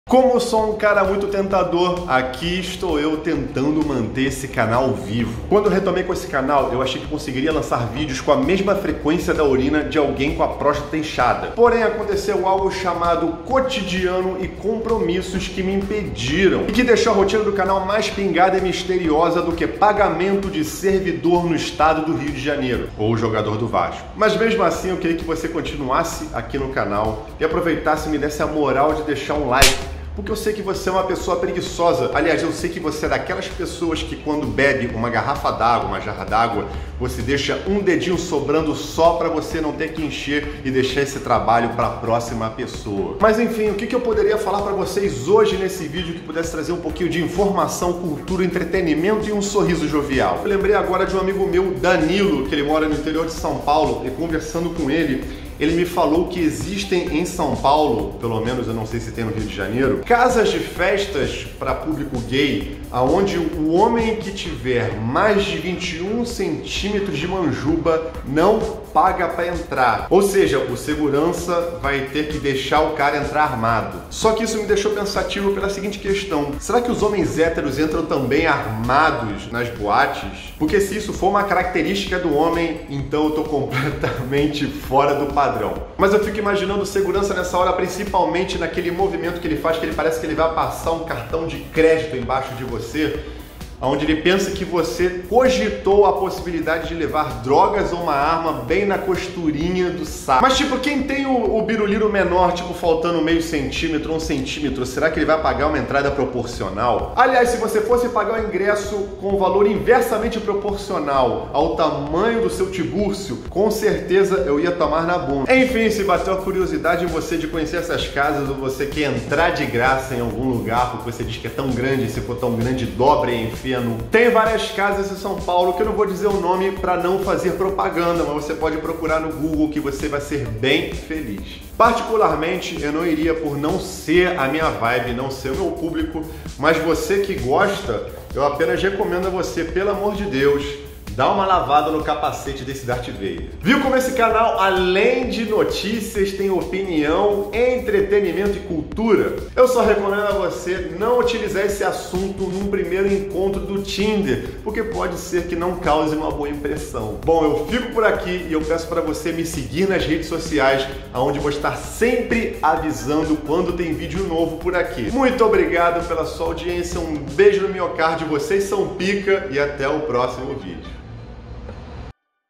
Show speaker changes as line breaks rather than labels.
Como eu sou um cara muito tentador, aqui estou eu tentando manter esse canal vivo. Quando eu retomei com esse canal, eu achei que conseguiria lançar vídeos com a mesma frequência da urina de alguém com a próstata inchada. Porém, aconteceu algo chamado cotidiano e compromissos que me impediram e que deixou a rotina do canal mais pingada e misteriosa do que pagamento de servidor no estado do Rio de Janeiro, ou jogador do Vasco. Mas mesmo assim, eu queria que você continuasse aqui no canal e aproveitasse e me desse a moral de deixar um like. Porque eu sei que você é uma pessoa preguiçosa. Aliás, eu sei que você é daquelas pessoas que quando bebe uma garrafa d'água, uma jarra d'água, você deixa um dedinho sobrando só para você não ter que encher e deixar esse trabalho para a próxima pessoa. Mas enfim, o que eu poderia falar para vocês hoje nesse vídeo que pudesse trazer um pouquinho de informação, cultura, entretenimento e um sorriso jovial? Eu lembrei agora de um amigo meu, Danilo, que ele mora no interior de São Paulo, e conversando com ele me falou que existem em São Paulo, pelo menos eu não sei se tem no Rio de Janeiro, casas de festas para público gay, aonde o homem que tiver mais de 21 centímetros de manjuba não paga para entrar. Ou seja, o segurança vai ter que deixar o cara entrar armado. Só que isso me deixou pensativo pela seguinte questão: será que os homens héteros entram também armados nas boates? Porque se isso for uma característica do homem, então eu tô completamente fora do padrão. Mas eu fico imaginando o segurança nessa hora, principalmente naquele movimento que ele faz, que ele parece que ele vai passar um cartão de crédito embaixo de você, onde ele pensa que você cogitou a possibilidade de levar drogas ou uma arma bem na costurinha do saco. Mas tipo, quem tem o biruliro menor, tipo faltando meio centímetro, 1 centímetro, será que ele vai pagar uma entrada proporcional? Aliás, se você fosse pagar o ingresso com valor inversamente proporcional ao tamanho do seu tibúrcio, com certeza eu ia tomar na bunda. Enfim, se bateu a curiosidade em você de conhecer essas casas, ou você quer entrar de graça em algum lugar porque você diz que é tão grande, e se for tão grande, dobra e enfia. Tem várias casas em São Paulo que eu não vou dizer o nome para não fazer propaganda, mas você pode procurar no Google que você vai ser bem feliz. Particularmente, eu não iria por não ser a minha vibe, não ser o meu público, mas você que gosta, eu apenas recomendo a você, pelo amor de Deus, dá uma lavada no capacete desse Darth Vader. Viu como esse canal, além de notícias, tem opinião, entretenimento e cultura? Eu só recomendo a você não utilizar esse assunto num primeiro encontro do Tinder, porque pode ser que não cause uma boa impressão. Bom, eu fico por aqui e eu peço para você me seguir nas redes sociais, onde vou estar sempre avisando quando tem vídeo novo por aqui. Muito obrigado pela sua audiência, um beijo no miocárdio, vocês são pica e até o próximo vídeo.